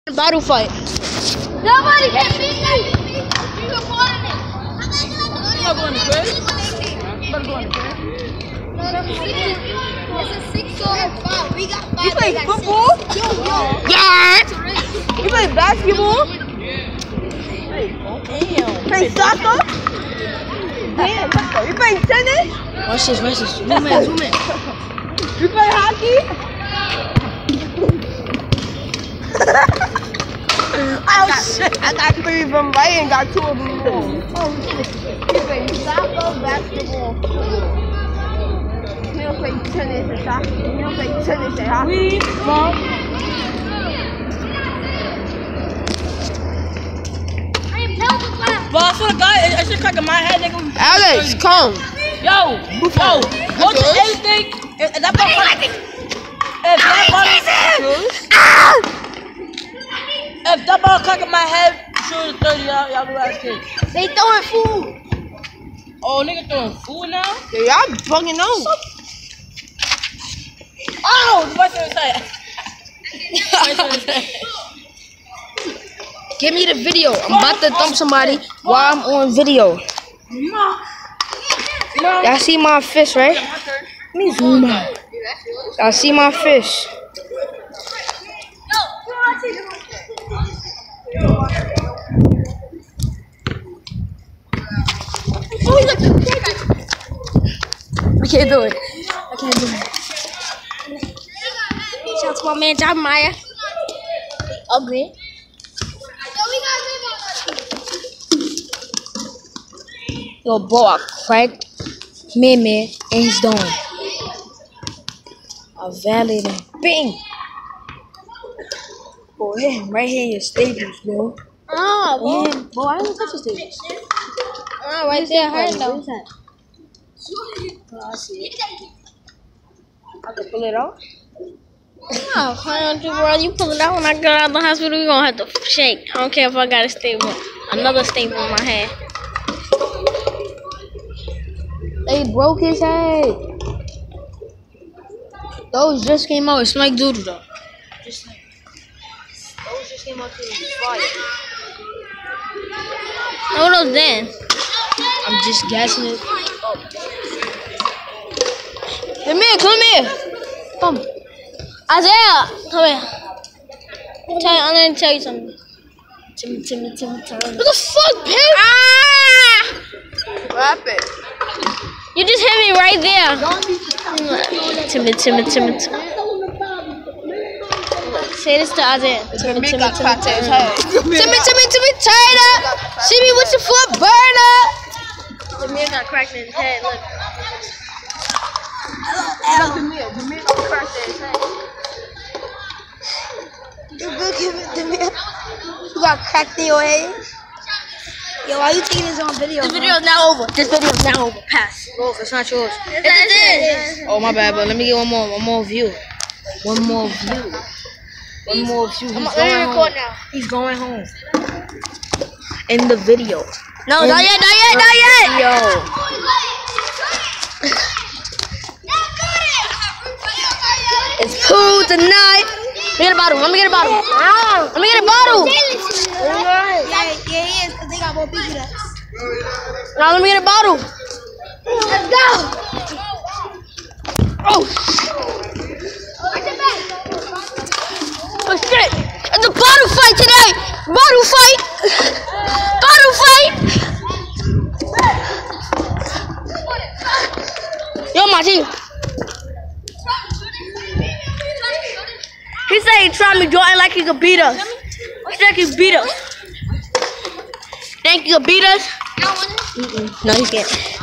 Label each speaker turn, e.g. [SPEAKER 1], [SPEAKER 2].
[SPEAKER 1] Battle fight.
[SPEAKER 2] Nobody can beat me. You recording it.
[SPEAKER 3] I'm not going to Chris. I'm not going to Chris.
[SPEAKER 2] It's a 6 or 5. We got 5.
[SPEAKER 3] You play football?
[SPEAKER 1] Yeah.
[SPEAKER 3] You play basketball?
[SPEAKER 1] Damn.
[SPEAKER 3] Play soccer? Damn. You play tennis?
[SPEAKER 1] Watch this. Zoom in.
[SPEAKER 3] You play hockey? Oh shit! I got 3 of them right and got 2 of them wrong. Oh shit! You play soccer, basketball, football. You don't play tennis and soccer. You don't play tennis and hockey.
[SPEAKER 4] Well, I swear to God, I should crack in my head, nigga.
[SPEAKER 1] Alex, come.
[SPEAKER 4] Yo, what do you think? If that ball crack in my head, sure the 30 y'all do ass kids.
[SPEAKER 1] They throwing food.
[SPEAKER 4] Oh, nigga throwing food now?
[SPEAKER 3] Yeah, y'all fucking know.
[SPEAKER 4] Oh, the person inside.
[SPEAKER 1] Give me the video. I'm about to thump somebody while I'm on video. Y'all see my fist, right? Let me zoom out. Y'all see my fist. I can't do it. Shout out to my man John Meyer. Ugly. Yo, bro, I cracked man, and he's done. I valid him. Bing! Bro, hit him right here in your staples, bro.
[SPEAKER 2] Ah, boy.
[SPEAKER 1] Yeah, bro, I don't touch your staples.
[SPEAKER 2] Ah, right there, hurt though.
[SPEAKER 1] Oh, I see it. I can pull it out.
[SPEAKER 2] Oh, bro, you pull it out when I get out of the hospital, we gonna have to shake. I don't care if I got a staple, another staple in my head.
[SPEAKER 1] They broke his head. Those just came out. It's like doodle though. Just like those just came out to the fire.
[SPEAKER 2] What those then?
[SPEAKER 1] I'm just guessing it. Come here. Come.
[SPEAKER 2] Isaiah, come here. I'm gonna tell you something. Timmy.
[SPEAKER 1] What the fuck, pig?
[SPEAKER 2] Ah!
[SPEAKER 3] What happened?
[SPEAKER 2] You just hit me right there. Timmy. Say this to Isaiah.
[SPEAKER 3] Timmy got cracked in his head.
[SPEAKER 1] Timmy, turn up. See me with your foot, burn up.
[SPEAKER 2] Timmy got cracked in his head. Look.
[SPEAKER 3] Timmy got cracked in his head.
[SPEAKER 1] You good, Timmy? You got cracked in your head? Yo, why you taking this on video?
[SPEAKER 2] This video is now over.
[SPEAKER 1] This video is now over. Pass. It's it's not yours.
[SPEAKER 2] It is.
[SPEAKER 1] Oh, my bad, but let me get one more view. One more view. He's going home.
[SPEAKER 2] Now.
[SPEAKER 1] He's going home. In the video.
[SPEAKER 2] No, not yet.
[SPEAKER 1] Yo. It's cool tonight. Let me get a bottle.
[SPEAKER 2] Now,
[SPEAKER 1] let me get a bottle.
[SPEAKER 2] let's go.
[SPEAKER 1] Oh shit! It's a bottle fight today! Bottle fight! Yo, my team. He said he tried me Jordan like he could beat us. He said he could beat us. Think you could beat us? No, you can't.